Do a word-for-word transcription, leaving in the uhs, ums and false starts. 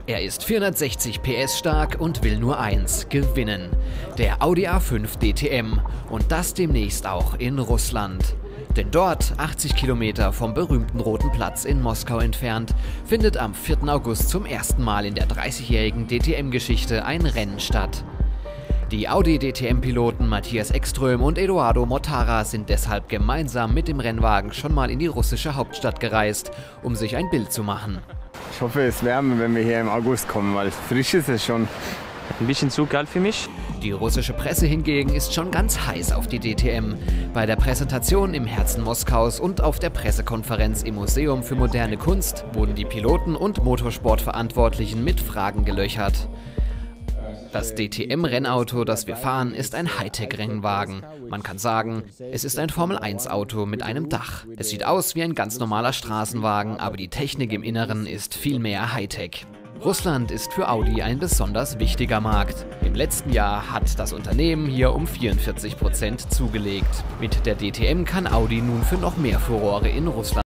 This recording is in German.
Er ist vierhundertsechzig P S stark und will nur eins: gewinnen. Der Audi A fünf D T M. Und das demnächst auch in Russland. Denn dort, achtzig Kilometer vom berühmten Roten Platz in Moskau entfernt, findet am vierten August zum ersten Mal in der dreißigjährigen D T M-Geschichte ein Rennen statt. Die Audi D T M-Piloten Matthias Ekström und Eduardo Mortara sind deshalb gemeinsam mit dem Rennwagen schon mal in die russische Hauptstadt gereist, um sich ein Bild zu machen. Ich hoffe, es wärmer, wenn wir hier im August kommen, weil frisch ist es schon. Ein bisschen zu kalt für mich. Die russische Presse hingegen ist schon ganz heiß auf die D T M. Bei der Präsentation im Herzen Moskaus und auf der Pressekonferenz im Museum für moderne Kunst wurden die Piloten und Motorsportverantwortlichen mit Fragen gelöchert. Das D T M-Rennauto, das wir fahren, ist ein Hightech-Rennwagen. Man kann sagen, es ist ein Formel eins Auto mit einem Dach. Es sieht aus wie ein ganz normaler Straßenwagen, aber die Technik im Inneren ist viel mehr Hightech. Russland ist für Audi ein besonders wichtiger Markt. Im letzten Jahr hat das Unternehmen hier um vierundvierzig Prozent zugelegt. Mit der D T M kann Audi nun für noch mehr Furore in Russland